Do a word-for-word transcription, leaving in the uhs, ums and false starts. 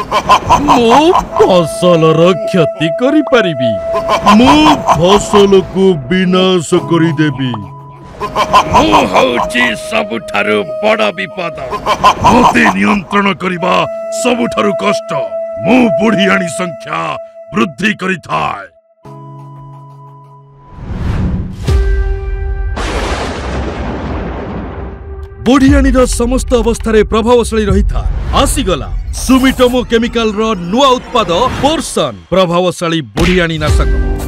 मो फसल क्षति करी परिबी मो फसल को विनाश करी देबी मु हौची सबुठारु बड़ विपद मते नियंत्रण करिबा सबुठारु कष्ट मु बुढ़ियाणी संख्या वृद्धि करी थाए बुढ़ियाणी समस्त अवस्था प्रभावशाली रही था आसीगला सुमिटोमो केमिकल रो नुआ उत्पाद पोर्सन प्रभावशाली बुढ़ियाणी नाशक।